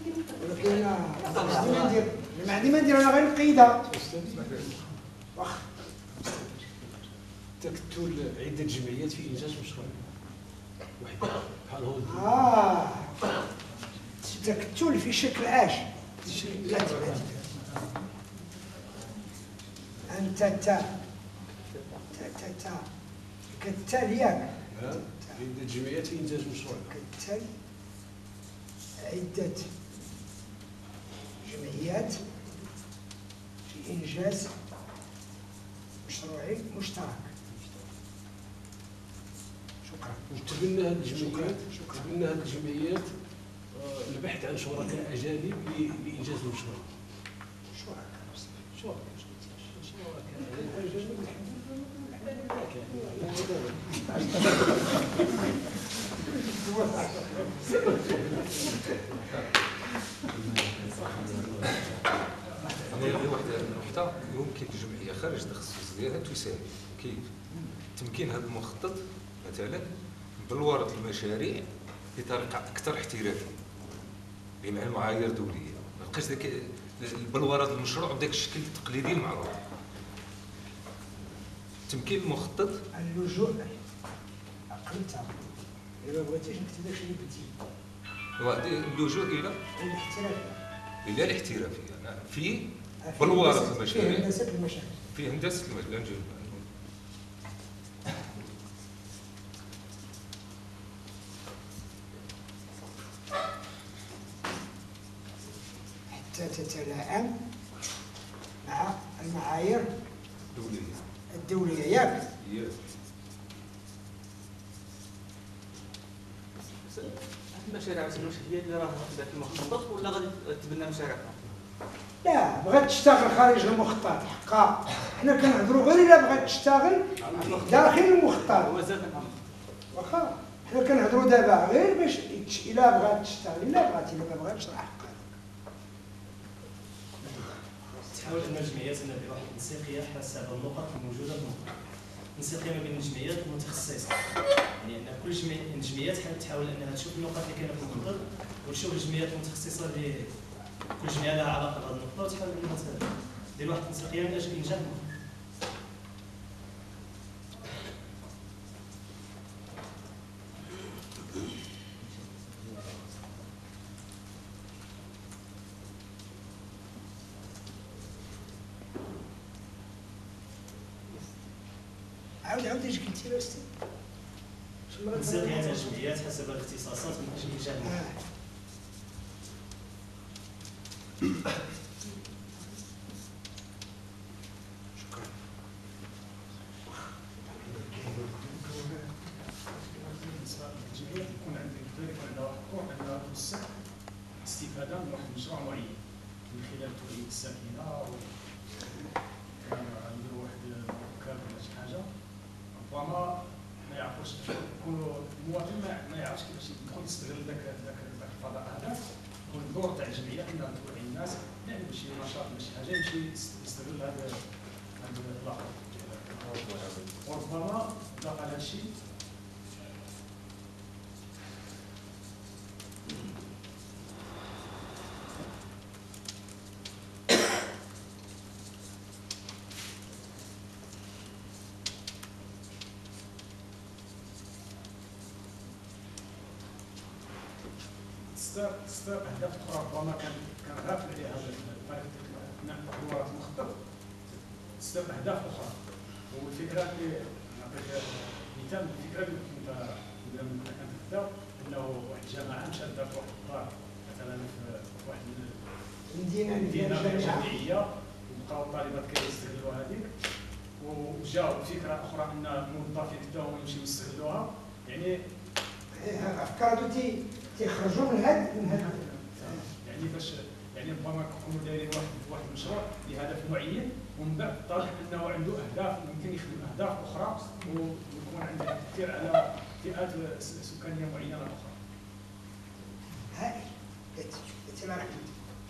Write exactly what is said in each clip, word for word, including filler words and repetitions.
ولكن انا ما عندي ما ندير ما عندي ما ندير انا غير نقيدها. واخا تكتل عدة جمعيات في إنجاز مشروع واحد بحال هو. اه تكتل في شكل اش؟ لا انت تا تا تا تا كتال ياك عدة جمعيات في إنجاز مشروع. كتال عدة جمعيات في إنجاز مشروعي مشترك. شكرا. وتبنى هذه الجمعيات تبنى هذه الجمعيات البحث عن شركاء أجانب لإنجاز المشروع. شركاء شركاء أنا واحد النقطة يمكن الجمعية خارج التخصص ديالها تساهم. كيف؟ تمكين هذا المخطط مثلا بلورة المشاريع بطريقة أكثر احترافية بمعنى المعايير دولية. ما بقاش ذاك البلورة المشروع بداك الشكل التقليدي المعروف. تمكين المخطط اللجوء أقلتها إلا بغيتيش نكتب داكشي اللي بديت اللجوء إلى الاحترافية إلى الاحترافية في بلورة المشاريع في هندسة المشاريع في هندسة المشاريع. حتى تتلائم مع المعايير الدولية الدولية ياك؟ ياك. المشاريع واش هي اللي راه في المخطط ولا غادي تبنى مشاريع أخرى؟ لا بغات تشتغل خارج المخطط حقا. حنا كنهضروا غير الا بغات تشتغل داخل المخطط. واخا حنا كنهضروا دابا غير باش الا بغات تشتغل الا بغات الا ما بغاتش راه حقا. تحاول ان الجمعيات ان دير واحد التنسيقيه حسب النقط الموجوده في المخطط. تنسيقيه ما بين الجمعيات المتخصصه، يعني ان كل جمعيه الجمعيات تحاول انها تشوف النقط اللي كاينه في المخطط وتشوف الجمعيات المتخصصه اللي كل جمعيه لها علاقه بهذا النقطه وتحاول انها دير واحد التنسيقيه من اجل انجاح المخطط. عاود عاود اش قلتي له استاذ؟ تنسيقيه الجمعيات حسب الاختصاصات من اجل انجاح المخطط. استفاده من واحد المشروع معين من خلال توعيه الساكنه عنده واحد المركب ولا شي حاجه ربما ما يعرفوش يكونوا المواطن ما يعرفش كيفاش يدخل يستغل ذاك ذاك الفضاء هذا. يكون الدور تاع الجمعيه انها توعي الناس يعمل شي نشاط ولا شي حاجه يمشي يستغل هذا هذا اللقب. وربما اضافه لهذا الشيء ستة أهداف أخرى ربما كان كان غافل عليها هذا أثناء تطوير المخطط. ستة أهداف أخرى والفكرة اللي نعطيك مثال الفكرة اللي كنت كنت كنتبدا أنه واحد الجماعة مشات دارت واحد الدار مثلا في واحد المدينة مدينة جامعية وبقاو الطالبات كيستغلوا هذيك وجاو فكرة أخرى أن الموظفين حتى هما يمشيو يستغلوها يعني أفكار تي تيخرجوا من هاد من هاد يعني باش يعني ربما يكونوا دايرين واحد واحد المشروع لهدف معين ومن بعد طالب انه عنده اهداف ممكن يخدم اهداف اخرى ويكون عنده تاثير على فئات سكانيه معينه اخرى. هاي انت ما رحت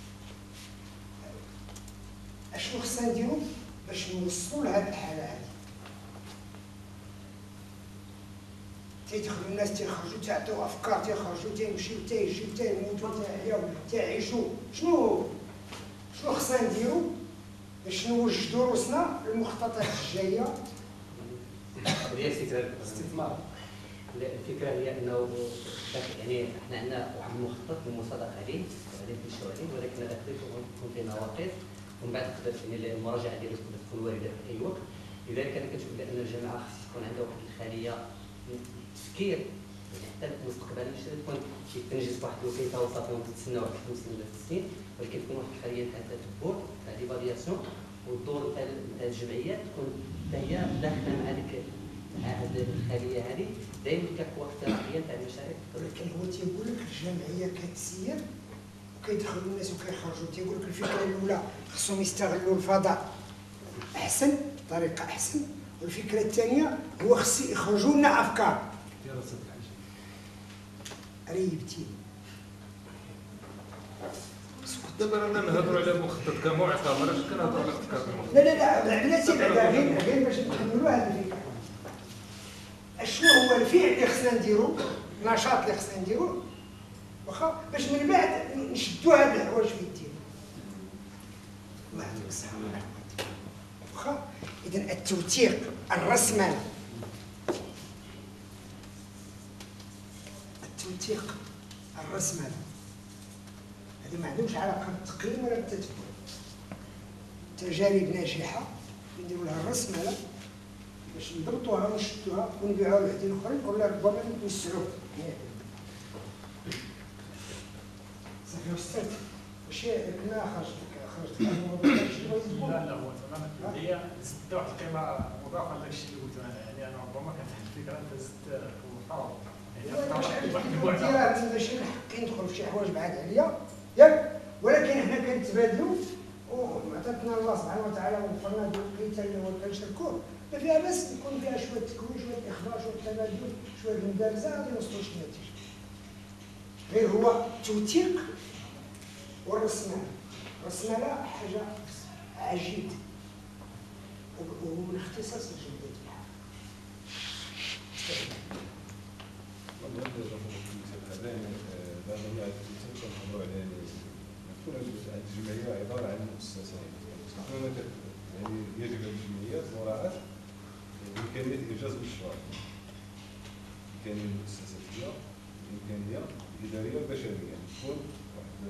اشنو خصنا نديرو باش نوصلوا لهاد الحاله هادي؟ تيدخلوا الناس تيخرجوا تعطيو افكار تيخرجوا تيمشيو تيجيو تيموتوا تيحياو تيعيشوا. شنو شنو خصنا نديرو باش نوجدوا روسنا للمخططات الجايه؟ هي الفكره الاستثمار. الفكره هي انه يعني احنا عندنا واحد المخطط المصادقه عليه غادي نمشيو عليه، ولكن هذا يكون فيه نواقص ومن بعد تقدر يعني المراجعه ديالو تقدر تكون وارده في اي وقت. لذلك انا كنشوف بان الجامعه خص تكون عندها واحد الخليه تفكير حتى مستقبلا مش تكون كيتنجز واحد الوقيته وصافي وتتسنى واحد خمس سنين ولا ست سنين، ولكن تكون واحد الخليه تاع التتبع تاع ليفالياسيون، والدور تاع الجمعيات تكون حتى هي داخله مع ديك مع هذه الخليه هذه دائما كتكون اقتراحيه تاع المشاريع. ولكن هو تيقول لك الجمعيه كتسير وكيدخلوا الناس وكيخرجوا. تيقول لك الفكره الاولى خصهم يستغلوا الفضاء احسن بطريقه احسن، والفكره الثانيه هو خص يخرجوا لنا افكار. ريبتي دابا رانا نهضروا على مخطط كمعتمر، اش كنهضروا على افكار المخطط؟ لا لا لا بلاتي بعدا غير غير باش نكملوا هذه الفكره. اشنو هو الفعل اللي خصنا نديرو، النشاط اللي خصنا نديرو واخا باش من بعد نشدوا هاد الحوايج في يدينا. الله يعطيك الصحه واخا. اذا التوثيق الرسمالي التوثيق الرسمالي هذا ما عندهمش علاقه بالتقييم ولا بالتتبع. تجارب ناجحه نديروا لها الرسمله باش نضبطوها ونشدوها ونبيعوها لوحدين اخرين ولا ربما نوسعوها. صافي وصلت ماشي كنا خرجت خرجت على الموضوع داكشي اللي بغيت تقول. لا لا هو تماما هي زدت واحد القيمه مضافه لداكشي اللي قلت انا، يعني انا ربما كانت الفكره انت زدت المحتوى يعني واحد البعد ماشي الحق ندخل في شي حوايج بعاد عليا ياك، ولكن حنا كنتبادلوا وعطاتنا الله سبحانه وتعالى وفرنا بالقيت اللي هو كنشاركوه، ما فيها بس يكون فيها شويه تكوين شويه اخبار شويه تبادل شويه مدارسه غادي نوصلوا شي نتيجه. غير هو التوثيق والرسمله. الرسمله حاجه عجيبه ومن اختصاص الجمعيه بحال. الجمعيه عباره عن مؤسسه، يعني يجب على الجمعيات مراعاه امكانيه انجاز المشروع، الامكانيه المؤسساتيه، الامكانيه الاداريه والبشريه، تكون واحد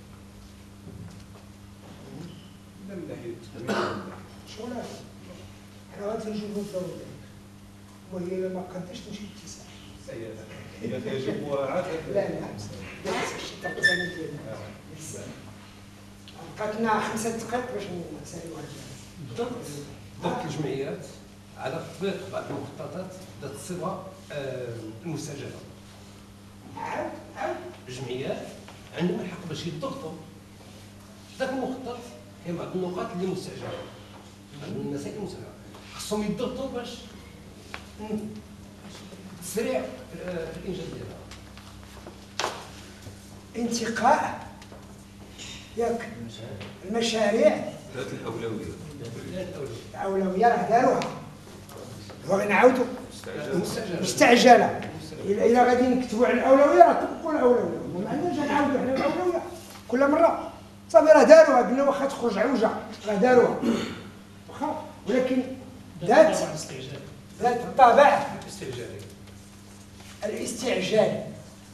لا من ناحيه التكوين شغل هذا حنا غادي نجيبو الدور وهي الا ما قداش تمشي للاتساع. هي يجب مراعاه لا لا لا شي تقدير ديالنا بقات لنا خمسة دقائق باش نسالوا هذا. بالضبط ضبط الجمعيات على تطبيق بعض المخططات ذات الصبغه المستجابه. عاود عاود الجمعيات عندهم الحق باش يضغطوا ذاك المخطط. كاين بعض النقاط اللي مستعجله، بعض المسائل مستعجله خصهم يضغطوا باش تسريع في الانجاز ديالها. انتقاء ياك المشاريع ذات الاولويه. الاولويه راه داروها باغي نعاودوا مستعجله مستعجله. الا الا غادي نكتبوا على الاولويه راه طبقوا الاولويه، ما عندناش نعاودوا حنا الاولويه كل مره. صافي راه داروها قلنا واخا تخرج عوجه راه داروها واخا، ولكن ذات ذات الطابع استعجالي الاستعجال.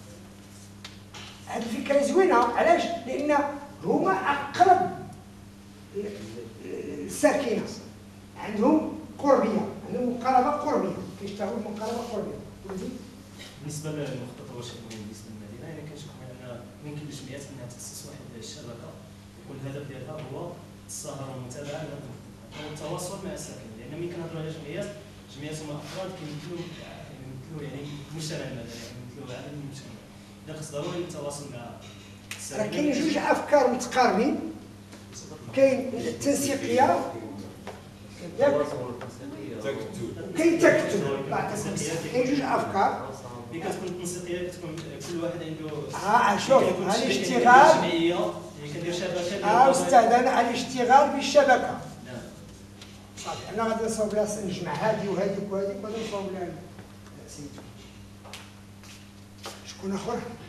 هذه الفكره زوينه. علاش؟ لان هما اقرب الساكنه، عندهم قربيه، عندهم مقاربه قربيه، كيشتغلوا بمقاربه قربيه. بالنسبه للمخطط الرشيد بالنسبه للمدينه، انا كنشوف ان ممكن للجمعيات انها تاسس واحد الشبكه يكون الهدف ديالها هو السهر والمتابعه على المخطط والتواصل مع الساكنين، لان ملي كنهضروا على جمعيات، جمعيات هما افراد كيمثلوا كيمثلوا يعني المجتمع المدني، كيمثلوا عدد من المجتمع. اذا خص ضروري التواصل مع راه كاين جوج افكار متقاربين، كاين التنسيقيه ياك كاين التكتل. كاين جوج افكار. ملي كتكون التنسيقيه كتكون كل واحد عنده اه شوف هذا الاشتغال جمعيه اللي كدير شبكه. اه استاذ انا الاشتغال بالشبكه. صافي انا غادي نصاوب لها نجمع هذه وهذيك وهذيك وغادي نصاوب لها سيدي شكون اخر؟